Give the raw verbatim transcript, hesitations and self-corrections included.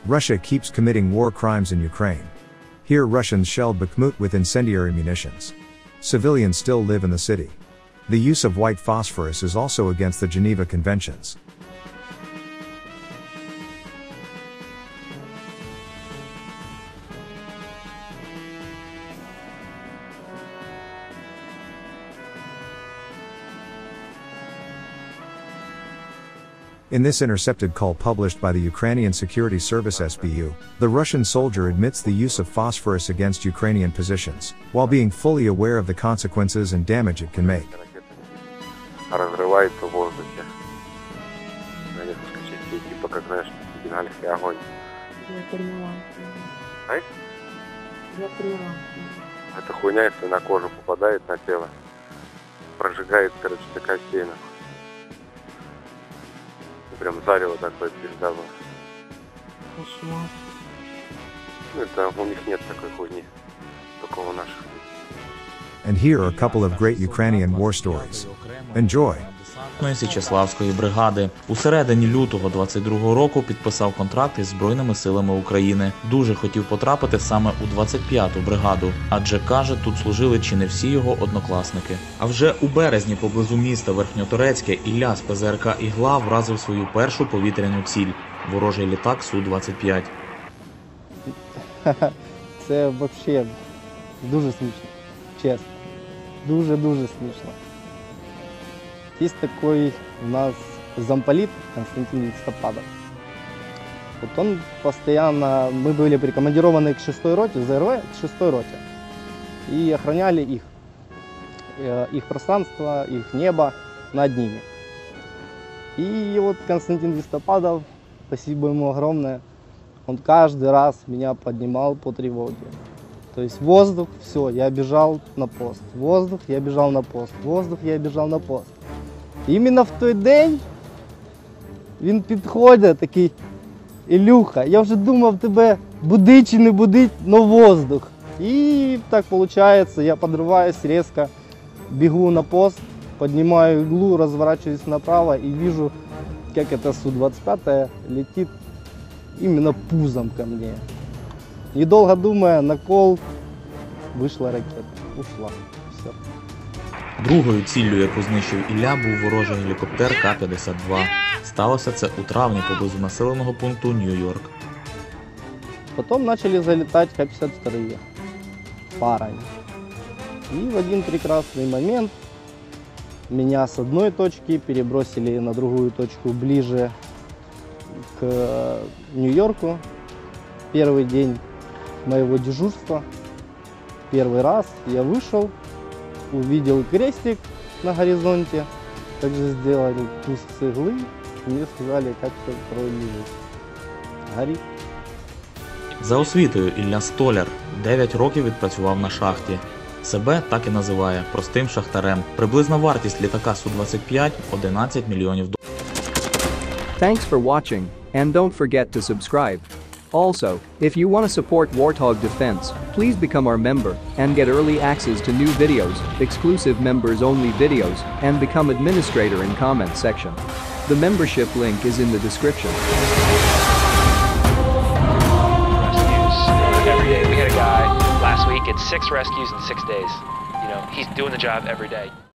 Russia keeps committing war crimes in Ukraine. Here Russians shelled Bakhmut with incendiary munitions. Civilians still live in the city. The use of white phosphorus is also against the Geneva Conventions. In this intercepted call published by the Ukrainian Security Service S B U, the Russian soldier admits the use of phosphorus against Ukrainian positions, while being fully aware of the consequences and damage it can make. Разрывается в воздухе. На несколько частей, типа как, знаешь, бенгальский огонь. Я поняла. Ай? Я поняла. Эта хуйня, если на кожу попадает, на тело, прожигает, короче, до костей, нахуй. Прям зарево такое пиздало. Кошмар. Ну это у них нет такой хуйни, такого наших. And here are a couple of great Ukrainian war stories. Enjoy! Січеславської бригади. У середині лютого двадцять другого року підписав контракт із Збройними силами України. Дуже хотів потрапити саме у двадцять п'яту бригаду, адже, каже, тут служили чи не всі його однокласники. А вже у березні поблизу міста Верхньоторецьке Ілля з Пе Зе Ер Ка «Ігла» вразив свою першу повітряну ціль – ворожий літак Су двадцять п'ять. Це взагалі дуже смішно, чесно. Дуже-дуже смішно. Есть такой у нас замполит Константин Листопадов. Вот он постоянно, мы были прикомандированы к шестой роте, в Зэ Эр Вэ, к шестой роте. И охраняли их, их пространство, их небо над ними. И вот Константин Листопадов, спасибо ему огромное, он каждый раз меня поднимал по тревоге. То есть воздух, все, я бежал на пост. Воздух, я бежал на пост. Воздух, я бежал на пост. Іменно в той день він підходить такий: Ілюха, я вже думав тебе будить чи не будить, но воздух. І так виходить, я подрываюсь резко, бегу на пост, поднимаю иглу, разворачиваюсь направо и вижу, как это Су двадцать пять летит именно пузом ко мне. Недолго думая, на кол вышла ракета, ушла. Все. Другою ціллю, яку знищив Ілля, був ворожий гелікоптер Ка п'ятдесят два. Сталося це у травні поблизу населеного пункту Нью-Йорк. Потом начали залетать Ка п'ятдесят два парами. И в один прекрасный момент меня с одной точки перебросили на другую точку ближе к Нью-Йорку. Первый день моего дежурства. Первый раз я вышел, увидел крестик на горизонте, также сделали пуск с иглы, и мне сказали, как это лежит. Горит. За освітою Ілля столяр, дев'ять років відпрацював на шахті. Себе так і називає – простим шахтарем. Приблизна вартість літака Су двадцять п'ять – одинадцять мільйонів доларів. Thanks for watching, and don't forget to subscribe. Also, if you want to support Warthog Defense, please become our member and get early access to new videos, exclusive members-only videos, and become administrator in comment section. The membership link is in the description. Rescues every day. We had a guy last week at six rescues in six days. You know, he's doing the job every day.